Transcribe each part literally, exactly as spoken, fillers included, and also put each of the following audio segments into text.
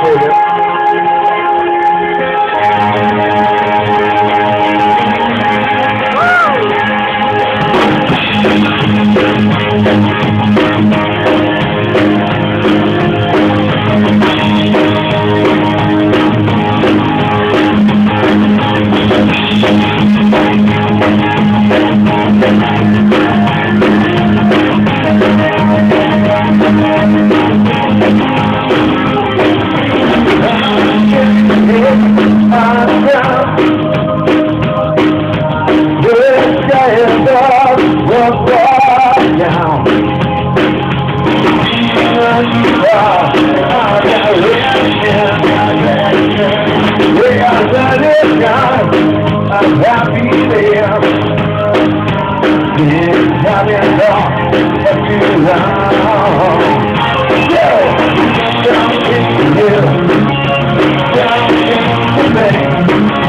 appreciate it. I'm happy there. Been having lost for too long. Yeah, down in the hill, down in the bank.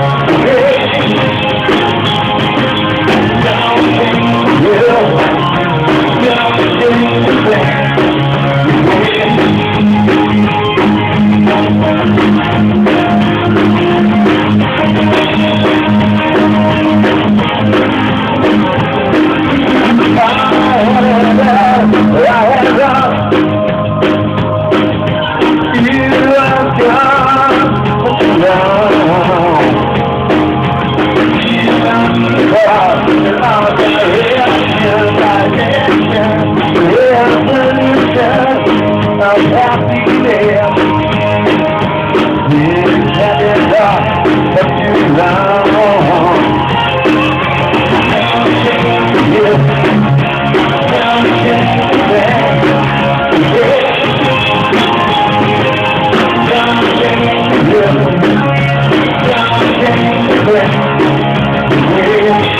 Down in the hill, down in the bank. I'm happy there. Been having lost for too long. Yeah, down in the bank. Yeah, down in the hill, down in the bank. Yeah.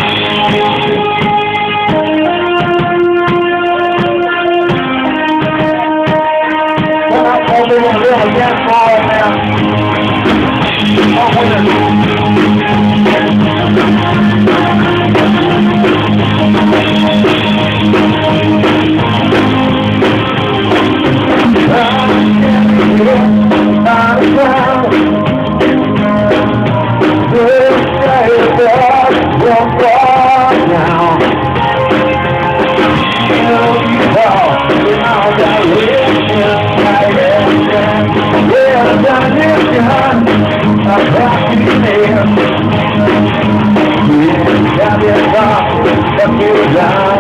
I'm going to live against all of them. I'm winning. I'm happy there. Yeah, I'm happy there.